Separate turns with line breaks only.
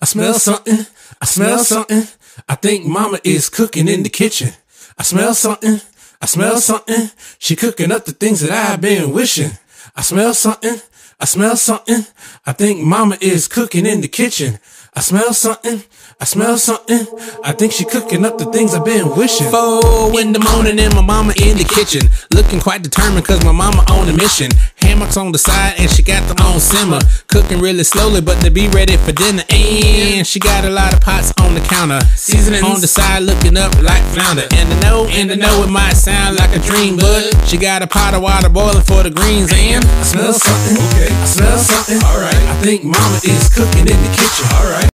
smell something. I smell something. I think mama is cooking in the kitchen. I smell something. I smell something. She cooking up the things that I've been wishing. I smell something. I smell something. I think mama is cooking in the kitchen. I smell something. I smell something. I think she cooking up the things I've been wishing. 4 in the morning and my mama in the kitchen, looking quite determined cause my mama on a mission. Hammocks on the side and she got them on simmer, cooking really slowly but to be ready for dinner. And she got a lot of pots on the counter, seasoning on the side looking up like flounder. And I know it might sound like a dream, but she got a pot of water boiling for the greens. And I smell something. Okay, I smell something. Alright, I think mama is cooking in the kitchen. Alright.